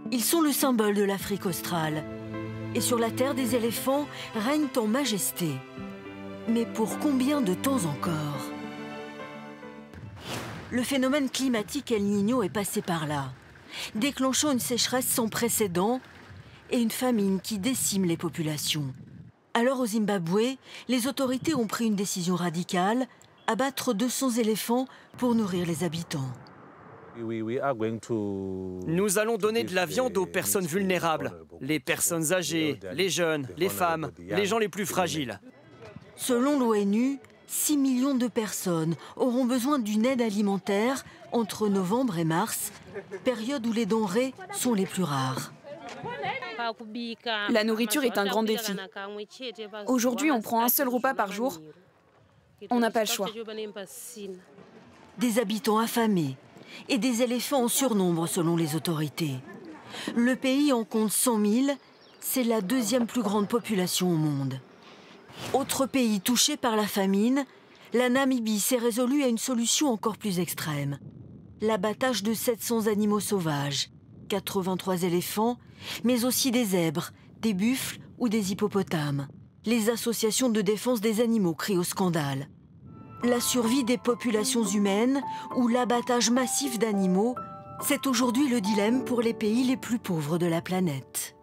Ils sont le symbole de l'Afrique australe. Et sur la terre des éléphants règnent en majesté. Mais pour combien de temps encore? Le phénomène climatique El Niño est passé par là, déclenchant une sécheresse sans précédent et une famine qui décime les populations. Alors au Zimbabwe, les autorités ont pris une décision radicale, abattre 200 éléphants pour nourrir les habitants. Nous allons donner de la viande aux personnes vulnérables, les personnes âgées, les jeunes, les femmes, les gens les plus fragiles. Selon l'ONU, 6 millions de personnes auront besoin d'une aide alimentaire entre novembre et mars, période où les denrées sont les plus rares. La nourriture est un grand défi. Aujourd'hui, on prend un seul repas par jour. On n'a pas le choix. Des habitants affamés et des éléphants en surnombre selon les autorités. Le pays en compte 100 000, c'est la deuxième plus grande population au monde. Autre pays touché par la famine, la Namibie s'est résolue à une solution encore plus extrême. L'abattage de 700 animaux sauvages, 83 éléphants, mais aussi des zèbres, des buffles ou des hippopotames. Les associations de défense des animaux crient au scandale. La survie des populations humaines ou l'abattage massif d'animaux, c'est aujourd'hui le dilemme pour les pays les plus pauvres de la planète.